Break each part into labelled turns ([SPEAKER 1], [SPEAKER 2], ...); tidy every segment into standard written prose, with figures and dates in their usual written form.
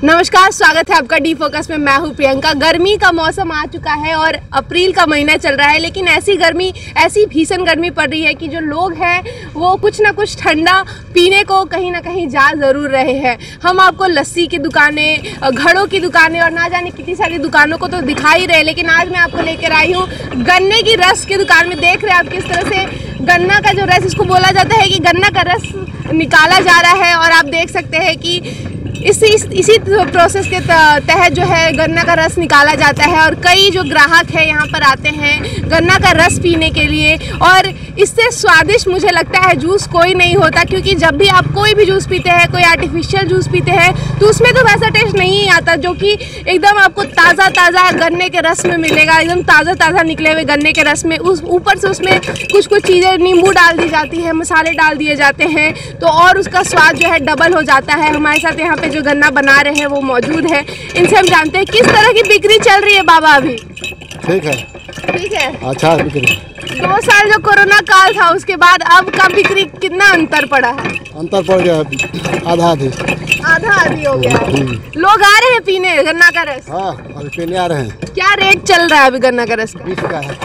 [SPEAKER 1] नमस्कार, स्वागत है आपका डी फोकस में। मैं हूं प्रियंका। गर्मी का मौसम आ चुका है और अप्रैल का महीना चल रहा है, लेकिन ऐसी भीषण गर्मी पड़ रही है कि जो लोग हैं वो कुछ ना कुछ ठंडा पीने को कहीं ना कहीं जा ज़रूर रहे हैं। हम आपको लस्सी की दुकानें, घड़ों की दुकानें और ना जाने कितनी सारी दुकानों को तो दिखा ही रहे, लेकिन आज मैं आपको लेकर आई हूँ गन्ने की रस की दुकान में। देख रहे हैं आप किस तरह से गन्ना का जो रस, इसको बोला जाता है कि गन्ना का रस निकाला जा रहा है। और आप देख सकते हैं कि इसी प्रोसेस के तहत जो है गन्ना का रस निकाला जाता है। और कई जो ग्राहक है यहाँ पर आते हैं गन्ना का रस पीने के लिए, और इससे स्वादिष्ट मुझे लगता है जूस कोई नहीं होता। क्योंकि जब भी आप कोई भी जूस पीते हैं, कोई आर्टिफिशियल जूस पीते हैं, तो उसमें तो वैसा टेस्ट नहीं आता जो कि एकदम आपको ताज़ा गन्ने के रस में मिलेगा। एकदम ताज़ा निकले हुए गन्ने के रस में ऊपर से उसमें कुछ चीज़ें, नींबू डाल दी जाती है, मसाले डाल दिए जाते हैं, तो और उसका स्वाद जो है डबल हो जाता है। हमारे साथ यहाँ पे जो गन्ना बना रहे हैं वो मौजूद है, इनसे हम जानते हैं किस तरह की बिक्री चल रही है। बाबा अभी ठीक है, अच्छा बिक्री। 2 साल जो कोरोना काल था उसके बाद अब का बिक्री कितना अंतर पड़ा है? अंतर पड़ गया, आधा आधी हो गया। लोग आ रहे हैं पीने गन्ना का रस? हाँ, अभी पीने आ रहे हैं। क्या रेट चल रहा है अभी गन्ना का रस का? 20 का है।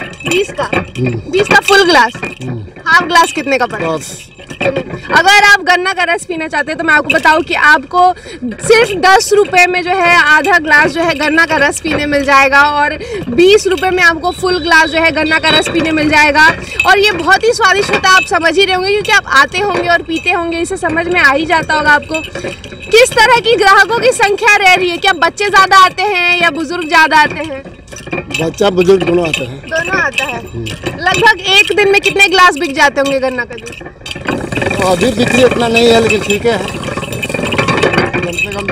[SPEAKER 1] 20 का फुल ग्लास? हाफ ग्लास कितने का पड़ा? अगर आप गन्ना का रस पीना चाहते हैं तो मैं आपको बताऊं कि आपको सिर्फ 10 रुपये में जो है आधा ग्लास जो है गन्ना का रस पीने मिल जाएगा, और 20 रुपये में आपको फुल ग्लास जो है गन्ना का रस पीने मिल जाएगा। और ये बहुत ही स्वादिष्ट होता है, आप समझ ही रहे होंगे क्योंकि आप आते होंगे और पीते होंगे, इसे समझ में आ ही जाता होगा आपको। किस तरह की ग्राहकों की संख्या रह रही है? क्या बच्चे ज़्यादा आते हैं या बुजुर्ग ज़्यादा आते हैं? बच्चा बुजुर्ग दोनों आते हैं। दोनों आता है। लगभग एक दिन में कितने ग्लास बिक जाते होंगे गन्ना का जूस? अभी बिक्री इतना नहीं है, लेकिन ठीक है, कम से कम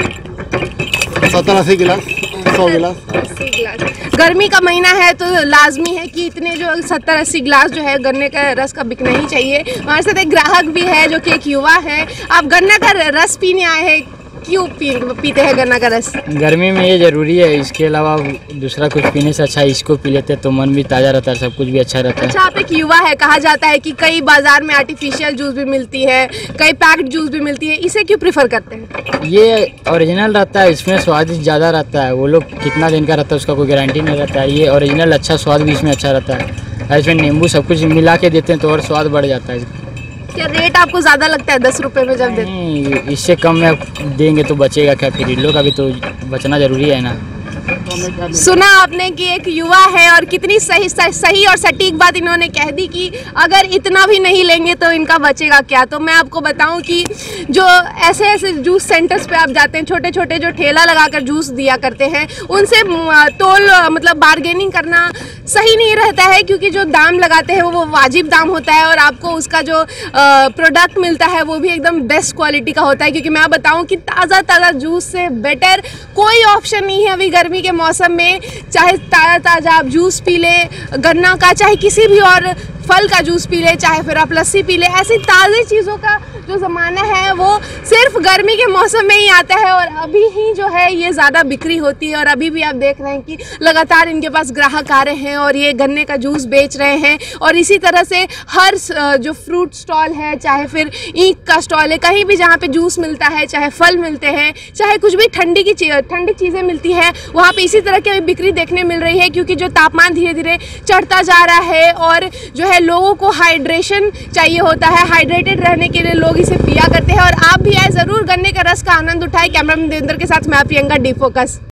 [SPEAKER 1] 70-80 गिलास, 100 गिलास। 80 गिलास। गर्मी का महीना है तो लाजमी है कि इतने जो 70-80 गिलास जो है गन्ने का रस का बिकना ही चाहिए। हमारे साथ एक ग्राहक भी है जो कि एक युवा है। आप गन्ना का रस पीने आए हैं, क्यों पीते हैं गन्ना का रस? गर्मी में ये ज़रूरी है, इसके अलावा दूसरा कुछ पीने से अच्छा इसको पी लेते हैं तो मन भी ताज़ा रहता है, सब कुछ भी अच्छा रहता है। अच्छा, आप एक युवा है, कहा जाता है कि कई बाजार में आर्टिफिशियल जूस भी मिलती है, कई पैक्ड जूस भी मिलती है, इसे क्यों प्रेफर करते हैं? ये ओरिजिनल रहता है, इसमें स्वादिष्ट ज़्यादा रहता है। वो लोग कितना दिन का रहता है उसका कोई गारंटी नहीं रहता है। ये ओरिजिनल अच्छा स्वाद भी इसमें अच्छा रहता है। इसमें नींबू सब कुछ मिला के देते हैं तो और स्वाद बढ़ जाता है। क्या रेट आपको ज़्यादा लगता है 10 रुपये में जब देते हैं? इससे कम में देंगे तो बचेगा क्या फिर? लोग अभी तो बचना ज़रूरी है ना। सुना आपने कि एक युवा है और कितनी सही और सटीक बात इन्होंने कह दी कि अगर इतना भी नहीं लेंगे तो इनका बचेगा क्या। तो मैं आपको बताऊं कि जो ऐसे जूस सेंटर्स पे आप जाते हैं, छोटे छोटे जो ठेला लगाकर जूस दिया करते हैं, उनसे तोल मतलब बार्गेनिंग करना सही नहीं रहता है, क्योंकि जो दाम लगाते हैं वो वाजिब दाम होता है और आपको उसका जो प्रोडक्ट मिलता है वो भी एकदम बेस्ट क्वालिटी का होता है। क्योंकि मैं बताऊं कि ताज़ा जूस से बेटर कोई ऑप्शन नहीं है अभी गर्मी के मौसम में। चाहे ताज़ा आप जूस पी ले गन्ना का, चाहे किसी भी और फल का जूस पी ले, चाहे फिर आप लस्सी पी ले, ऐसी ताज़ी चीज़ों का जो ज़माना है वो सिर्फ गर्मी के मौसम में ही आता है। और अभी ही जो है ये ज़्यादा बिक्री होती है, और अभी भी आप देख रहे हैं कि लगातार इनके पास ग्राहक आ रहे हैं और ये गन्ने का जूस बेच रहे हैं। और इसी तरह से हर जो फ्रूट स्टॉल है, चाहे फिर ईख का स्टॉल है, कहीं भी जहाँ पे जूस मिलता है, चाहे फल मिलते हैं, चाहे कुछ भी ठंडी चीज़ें मिलती हैं, वहाँ पे इसी तरह की बिक्री देखने मिल रही है। क्योंकि जो तापमान धीरे धीरे चढ़ता जा रहा है और जो है लोगों को हाइड्रेशन चाहिए होता है, हाइड्रेटेड रहने के लिए लोग इसे पिया करते हैं। और आप भी आए ज़रूर, गन्ने का रस का आनंद उठाएं। कैमरामैन देवेंद्र के साथ मैं प्रियंका, डी फोकस।